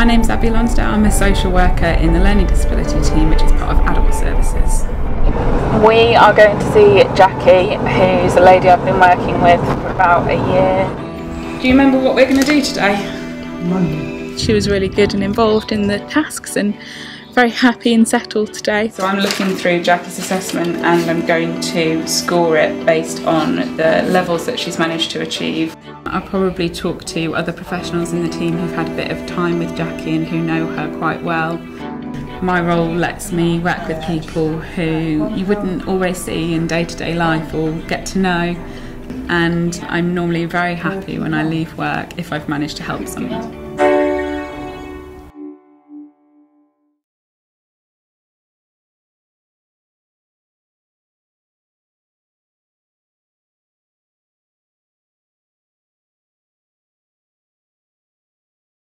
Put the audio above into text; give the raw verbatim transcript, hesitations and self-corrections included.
name's Abby Lonsdale. I'm a social worker in the learning disability team, which is part of adult services. We are going to see Jackie, who's a lady I've been working with for about a year. Do you remember what we're going to do today? Monday. She was really good and involved in the tasks and very happy and settled today. So I'm looking through Jackie's assessment and I'm going to score it based on the levels that she's managed to achieve. I'll probably talk to other professionals in the team who've had a bit of time with Jackie and who know her quite well. My role lets me work with people who you wouldn't always see in day-to-day life or get to know, and I'm normally very happy when I leave work if I've managed to help someone.